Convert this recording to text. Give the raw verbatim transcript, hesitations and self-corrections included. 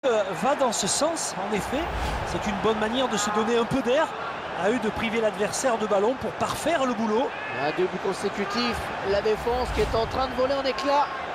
Euh, va dans ce sens, en effet. C'est une bonne manière de se donner un peu d'air, à eux de priver l'adversaire de ballon pour parfaire le boulot. À deux buts consécutifs, la défense qui est en train de voler en éclats.